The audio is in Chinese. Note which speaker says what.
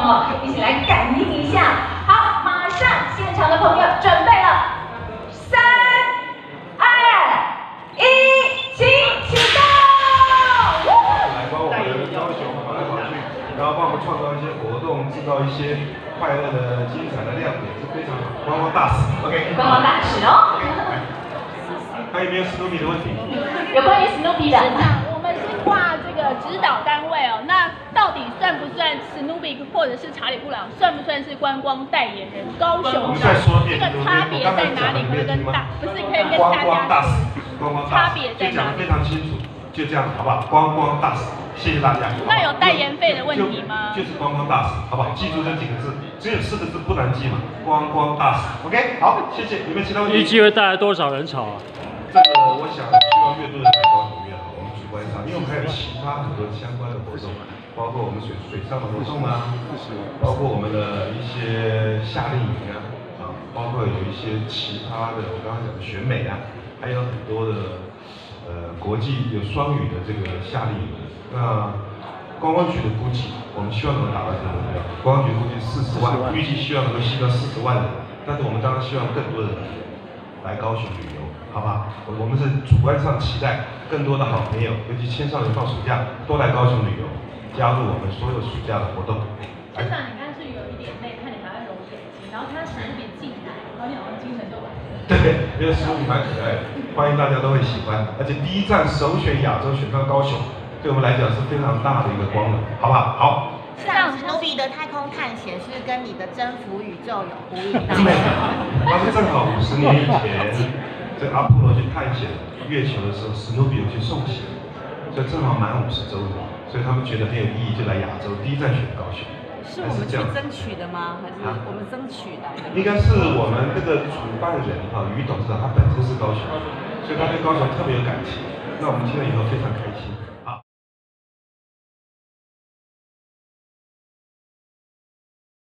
Speaker 1: 哈，一起来感应一下。好，马上现场的朋友准备了，3、2、1，请启动！
Speaker 2: 来帮我们高雄跑来跑去，然后帮我们创造一些活动，制造一些快乐的、精彩的亮点，是非常好。观光大使 ，OK。
Speaker 1: 观光大使哦。
Speaker 2: 还有没有史努比的问题？
Speaker 1: 有关于史努比的。
Speaker 3: 我们是挂这个指导单位哦，那到底算不算史努比或者是查理布朗，算不算是观光代言人？高雄
Speaker 2: 我们再说一遍，
Speaker 3: 这个差别在哪里？可以跟不是可以跟
Speaker 2: 观
Speaker 3: 大家
Speaker 2: 光大使，观光大使，
Speaker 3: 差别在哪里？
Speaker 2: 就讲得非常清楚，就这样，好不好？观光大使，谢谢大家。
Speaker 3: 那有代言费的问题吗？
Speaker 2: 就是观光大使，好不好？记住这几个字，只有4个字不难记嘛。观光大使 ，OK， 好，谢谢。有没有其他问题？
Speaker 4: 预计会带来多少人潮啊？
Speaker 2: 这个我想希望越多人来高雄越好。我们主观上，因为我们还有其他很多相关的活动，包括我们水上的活动啊，包括我们的一些夏令营啊，包括有一些其他的，我刚刚讲的选美啊，还有很多的国际有双语的这个夏令营。那观光局的估计，我们希望能达到这个目标。观光局估计40万，预计希望能够吸到40万人，但是我们当然希望更多的人来高雄旅游。好不好？我们是主观上期待更多的好朋友，尤其青少年放暑假都来高雄旅游，加入我们所有暑假的活动。
Speaker 3: 班长，你刚刚是有一点累，看你还在揉眼睛，然后他史努比进来，然后你好像精神就来了。
Speaker 2: 对，因为史努比蛮可爱的，欢迎大家都会喜欢。而且第一站首选亚洲，选到高雄，对我们来讲是非常大的一个光荣，好不好？好。
Speaker 5: 像史努比的太空探险是跟你的征服宇宙有呼应到。
Speaker 2: 没有，它是正好50年以前。这阿波罗去探险月球的时候，史努比有去送行，所以正好满50周年，所以他们觉得很有意义，就来亚洲，第一站选高雄。
Speaker 6: 是我们去争取的吗？还是我们争取的？
Speaker 2: 应该是我们这个主办人于董事长，他本身是高雄，所以他对高雄特别有感情。那我们听了以后非常开心。